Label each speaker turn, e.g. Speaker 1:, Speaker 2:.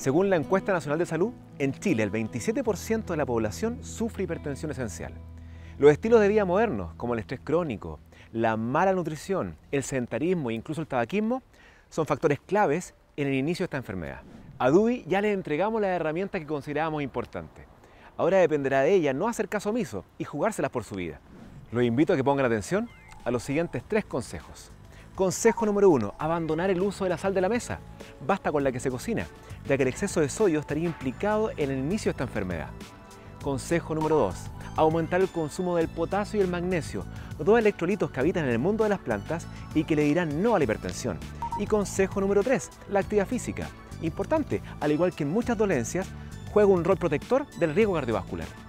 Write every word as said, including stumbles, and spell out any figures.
Speaker 1: Según la encuesta nacional de salud, en Chile el veintisiete por ciento de la población sufre hipertensión esencial. Los estilos de vida modernos, como el estrés crónico, la mala nutrición, el sedentarismo e incluso el tabaquismo, son factores claves en el inicio de esta enfermedad. A Dubi ya le entregamos las herramientas que considerábamos importantes. Ahora dependerá de ella no hacer caso omiso y jugárselas por su vida. Los invito a que pongan atención a los siguientes tres consejos. Consejo número uno, abandonar el uso de la sal de la mesa. Basta con la que se cocina, ya que el exceso de sodio estaría implicado en el inicio de esta enfermedad. Consejo número dos, aumentar el consumo del potasio y el magnesio, dos electrolitos que habitan en el mundo de las plantas y que le dirán no a la hipertensión. Y consejo número tres, la actividad física. Importante, al igual que en muchas dolencias, juega un rol protector del riesgo cardiovascular.